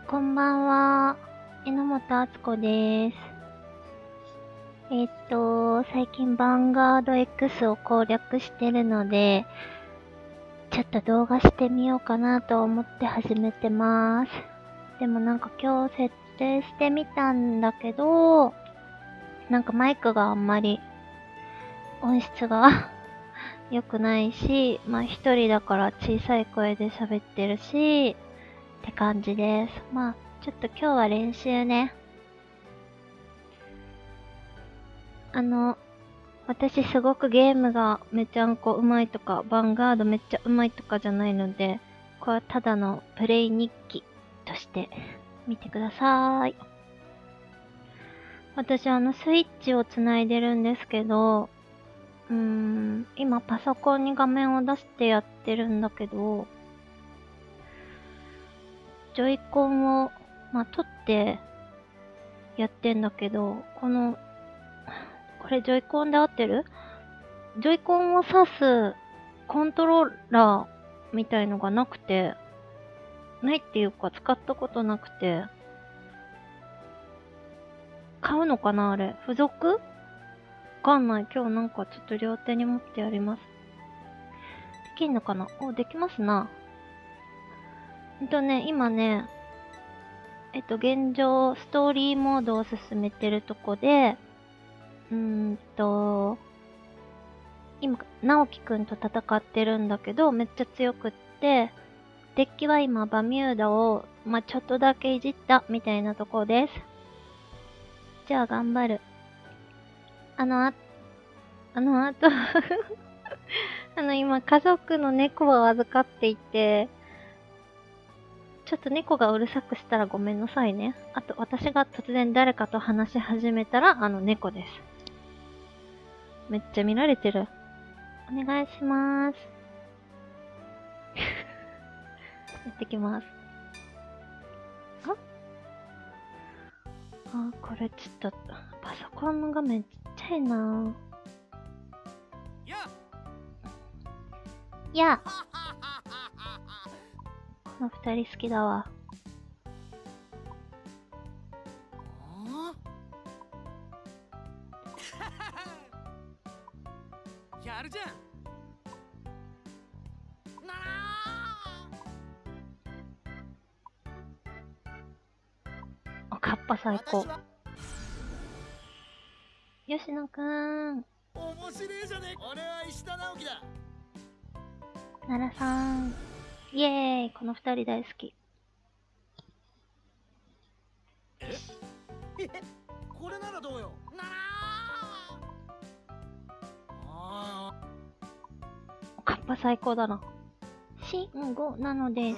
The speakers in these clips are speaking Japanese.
こんばんは。榎本敦子です。最近ヴァンガード X を攻略してるので、ちょっと動画してみようかなと思って始めてます。でもなんか今日設定してみたんだけど、なんかマイクがあんまり音質が良くないし、まあ一人だから小さい声で喋ってるし、って感じです。まあ、ちょっと今日は練習ね。私すごくゲームがめちゃんこ上手いとか、ヴァンガードめっちゃ上手いとかじゃないので、これはただのプレイ日記として見てください。私スイッチをつないでるんですけど、今パソコンに画面を出してやってるんだけど、ジョイコンを、取ってやってんだけど、これジョイコンで合ってる？ジョイコンを挿すコントローラーみたいのがなくて、ないっていうか使ったことなくて、買うのかなあれ。付属？わかんない。今日なんかちょっと両手に持ってやります。できんのかな？できますな。今ね、現状、ストーリーモードを進めてるとこで、今、直樹くんと戦ってるんだけど、めっちゃ強くって、デッキは今、バミューダを、ちょっとだけいじったみたいなとこです。じゃあ、頑張る。あと今、家族の猫を預かっていて、ちょっと猫がうるさくしたらごめんなさいね。あと、私が突然誰かと話し始めたら、猫です。めっちゃ見られてる。お願いします。やってきます。これちょっと、パソコンの画面ちっちゃいなやこの二人好きだわ。 やるじゃん。 カッパ最高。吉野くん。 面白いじゃねえ。俺は石田直樹だ。 奈良さん。イエーイ。この二人大好き。 これならどうよ。 カッパ最高だな。シンゴなのです。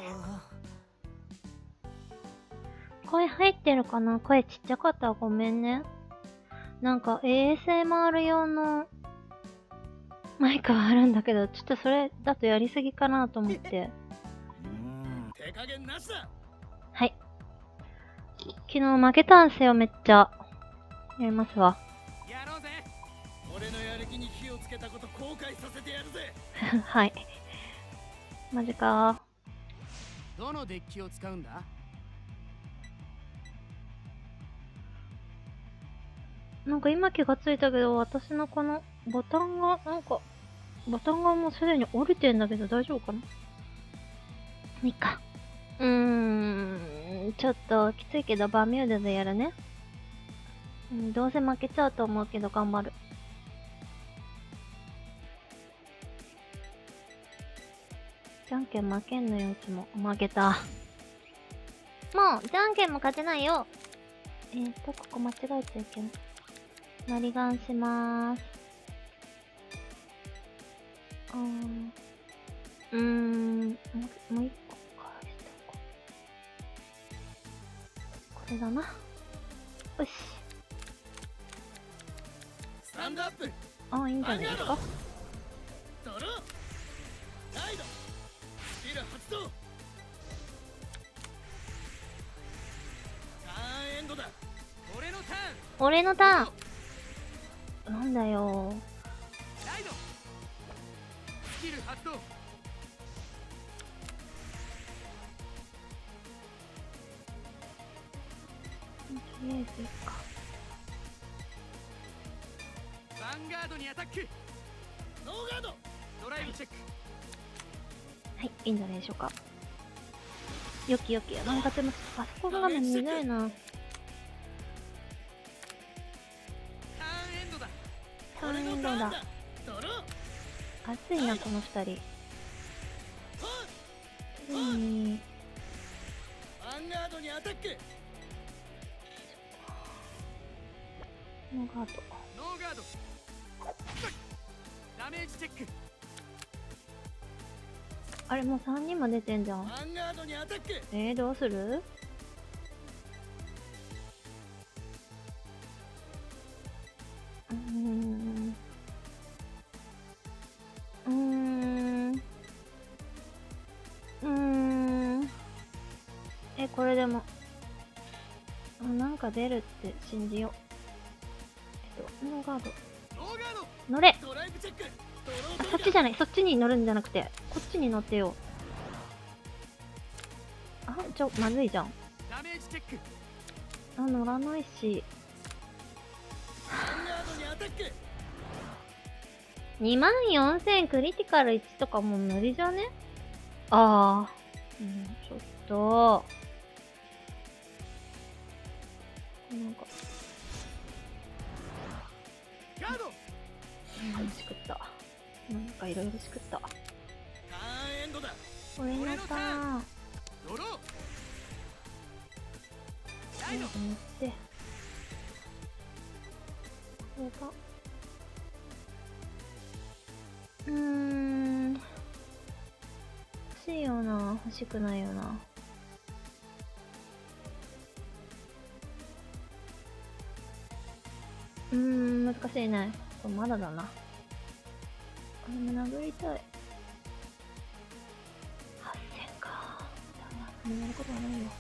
声入ってるかな？声ちっちゃかったらごめんね。なんか ASMR 用のマイクはあるんだけど、ちょっとそれだとやりすぎかなと思って。 手加減なしだ。 はい。昨日負けたんすよ、めっちゃ。やりますわ。 やろうぜ。俺のやる気に火をつけたこと後悔させてやるぜ。 はい。マジか。 どのデッキを使うんだ？ なんか今気がついたけど、私のこのボタンがもうすでに折れてんだけど大丈夫かな？いいか。ちょっときついけどバミューダでやるね。どうせ負けちゃうと思うけど頑張る。じゃんけん負けんのよ、うちも。負けた。もう、じゃんけんも勝てないよ。ここ間違えちゃいけない。マリガンしまーす。もう一個返しとこう。これだな。よし。 スタンドアップ。 いいんじゃないですか。 ドロー。ライド。スキル発動。ターンエンドだ。俺のターン。 俺のターン。なんだよ。 ライド。スキル発動。 りあえずいいか。 ヴァンガードにアタック。ノーガード。ドライブチェック。 はい、いいんじゃないでしょうか。よきよき。なんかでもパソコン画面見づらいな。 ターンエンドだ。 ターンエンドだ。 ドロー。 熱いなこの二人。ついにヴァンガードにアタック。 ノーガード。 ノーガード。ダメージチェック。 あれもう3人も出てんじゃん。 ヴァンガードにアタック。 どうする？うーん。うーん。うーん。これでも。なんか出るって信じよう。ノーガード。 ノーガー乗れ！ ド。ドライブチェック。ドロあ、 ーそっちじゃない。そっちに乗るんじゃなくて、こっちに乗ってよ。あ、まずいじゃん。 ダメージチェック。 あ、乗らないし。 ヴァンガードにアタック。 24000クリティカル1とかもう無理じゃね？ああ。ちょっと。なんか。 ガード。 しくった。なんかいろいろしくった。 ターンエンドだ。 これのさ、 ドロー。 これで乗って。これが。欲しいよな、欲しくないよな。難しいね。まだだな。でも殴りたい。8000か。もうやることはないよ。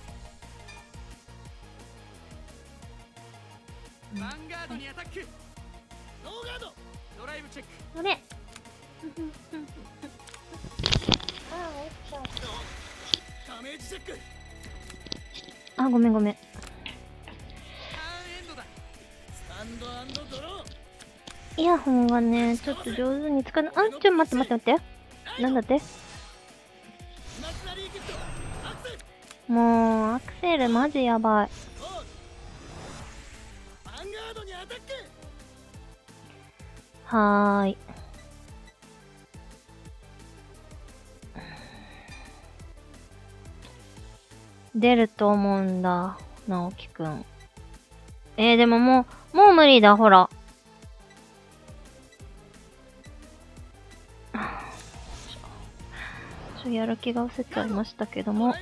ヴァンガードにアタック。ノーガード。ドライブチェック。 乗れ。 ダメージチェック。 あ、ごめんごめん。 ターンエンドだ。スタンドアンドドロー。 イヤホンがね、ちょっと上手に使うの。待って待って待って。なんだって？ イマジナリーギフト。アクセル。 もう、アクセルマジやばい。 ゴール。ヴァンガードにアタック。 はーい。出ると思うんだ、直樹くん。でももう無理だ、ほら。やる気が失せちゃいましたけども。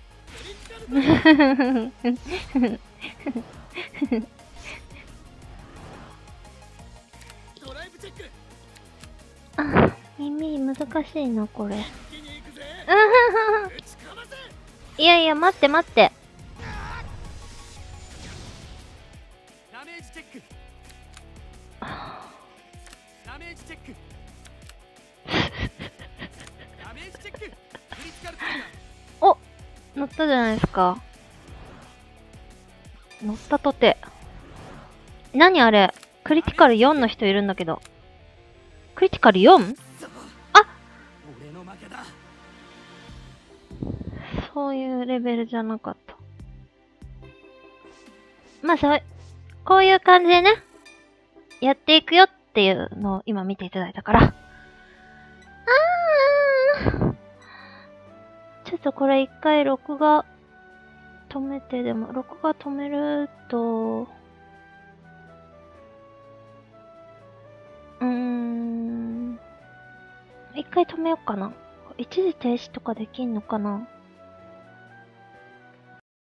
あ、耳難しいな、これ。いやいや、待って待って。 ダメージチェック。ダメージチェック。ダメージチェック。クリティカルトリガー。 お、乗ったじゃないですか。乗ったとて。何あれ、クリティカル4の人いるんだけど。クリティカル 4？ あ、 俺の負けだ。 そういうレベルじゃなかった。まあこういう感じでね、やっていくよっていうのを今見ていただいたから。ちょっとこれ一回録画止めて、でも録画止めると、一回止めようかな。一時停止とかできんのかな。